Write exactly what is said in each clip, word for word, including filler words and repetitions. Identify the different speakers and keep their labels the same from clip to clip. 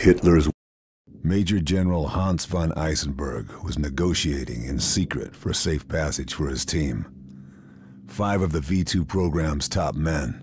Speaker 1: Hitler's... Major General Hans von Eisenberg was negotiating in secret for safe passage for his team. Five of the V two program's top men.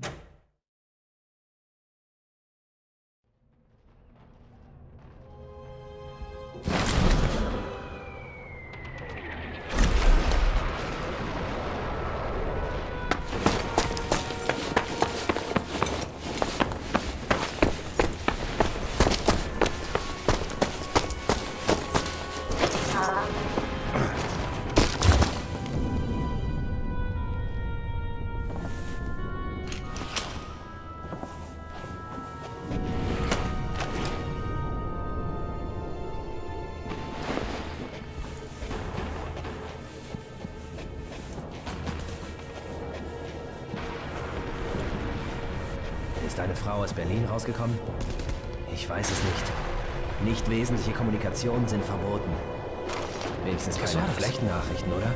Speaker 2: Ist eine Frau aus Berlin rausgekommen? Ich weiß es nicht. Nicht wesentliche Kommunikationen sind verboten. Wenigstens keine schlechten Nachrichten, oder?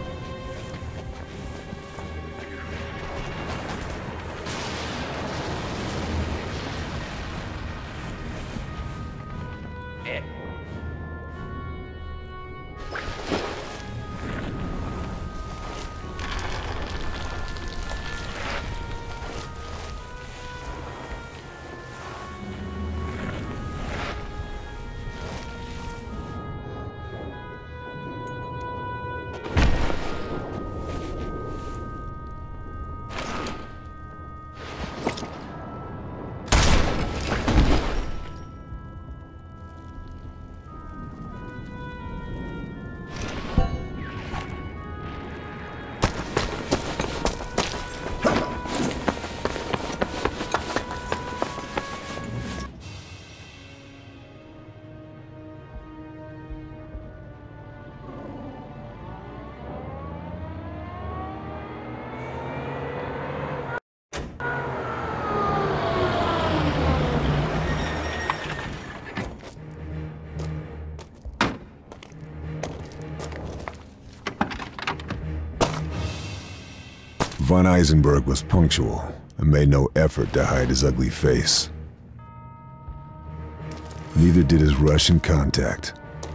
Speaker 1: Von Eisenberg was punctual and made no effort to hide his ugly face. Neither did his Russian contact.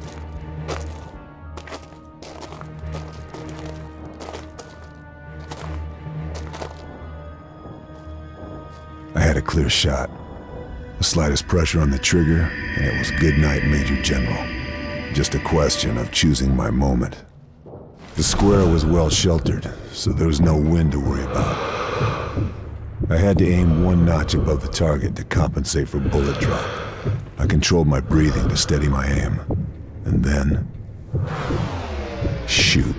Speaker 1: I had a clear shot. The slightest pressure on the trigger, and it was good night, Major General. Just a question of choosing my moment. The square was well sheltered, so there was no wind to worry about. I had to aim one notch above the target to compensate for bullet drop. I controlled my breathing to steady my aim. And then... shoot.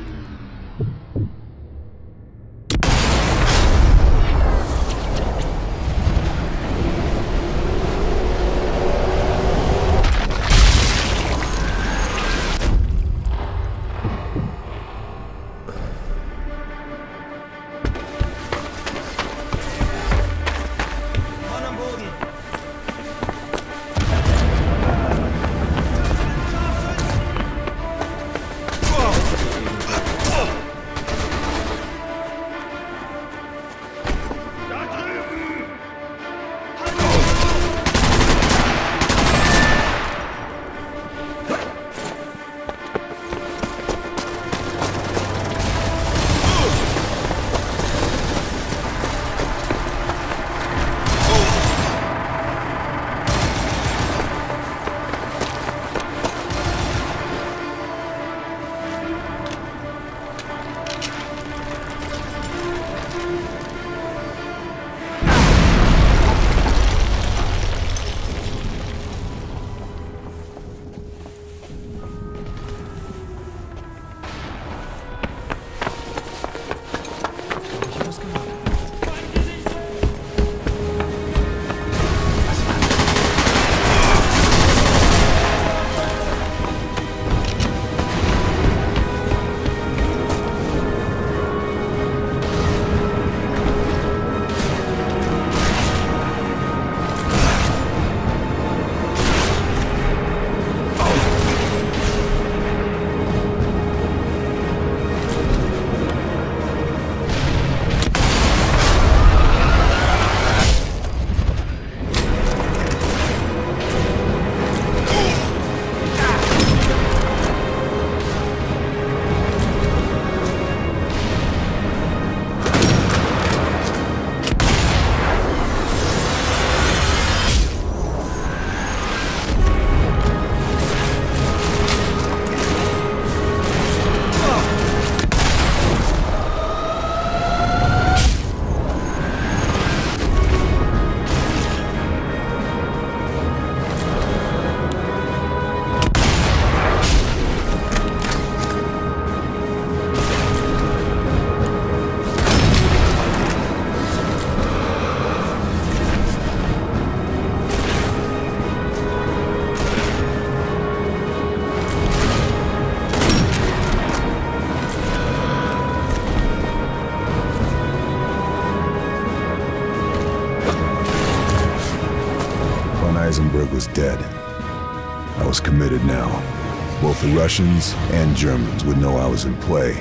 Speaker 1: Heisenberg was dead. I was committed now. Both the Russians and Germans would know I was in play.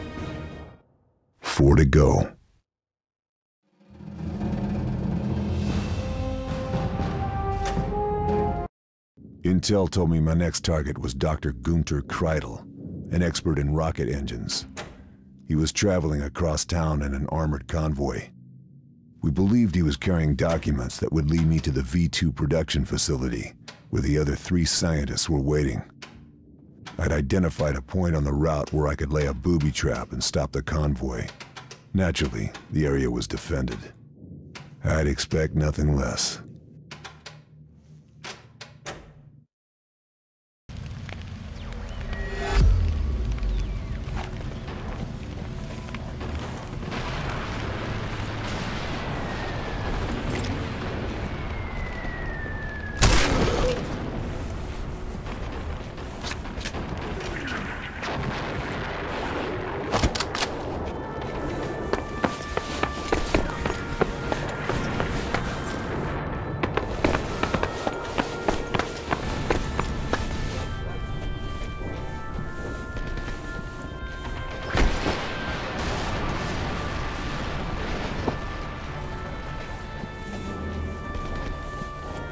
Speaker 1: Four to go. Intel told me my next target was Doctor Gunter Kreidel, an expert in rocket engines. He was traveling across town in an armored convoy. We believed he was carrying documents that would lead me to the V two production facility, where the other three scientists were waiting. I'd identified a point on the route where I could lay a booby trap and stop the convoy. Naturally, the area was defended. I'd expect nothing less.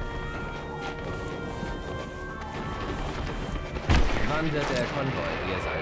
Speaker 2: Wann wird der Konvoi hier sein?